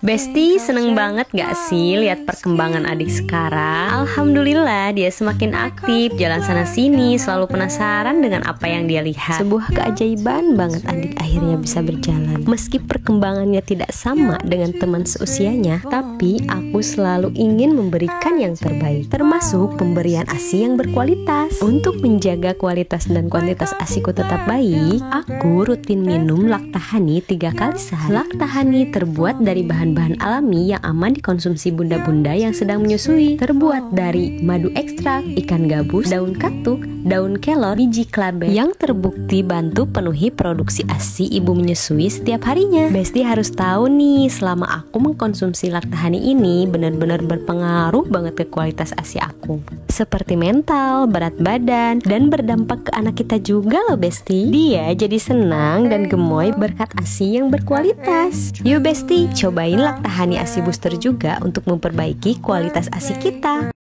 Besti, seneng banget gak sih lihat perkembangan adik sekarang? Alhamdulillah dia semakin aktif, jalan sana sini, selalu penasaran dengan apa yang dia lihat. Sebuah keajaiban banget adik akhirnya bisa berjalan. Meski perkembangannya tidak sama dengan teman seusianya, tapi aku selalu ingin memberikan yang terbaik, termasuk pemberian ASI yang berkualitas. Untuk menjaga kualitas dan kuantitas ASIku tetap baik, aku rutin minum Laktahani 3 kali sehari. Laktahani terbuat dari bahan-bahan alami yang aman dikonsumsi bunda-bunda yang sedang menyusui. Terbuat dari madu ekstrak, ikan gabus, daun katuk, daun kelor, biji klaber yang terbukti bantu penuhi produksi ASI ibu menyusui setiap harinya. Besti harus tahu nih, selama aku mengkonsumsi Laktahani ini benar-benar berpengaruh banget ke kualitas ASI aku, seperti mental, berat badan, dan berdampak ke anak kita juga loh Besti. Dia jadi senang dan gemoy berkat ASI yang berkualitas. Yuk Besti, cobain Laktahani ASI Booster juga untuk memperbaiki kualitas ASI kita.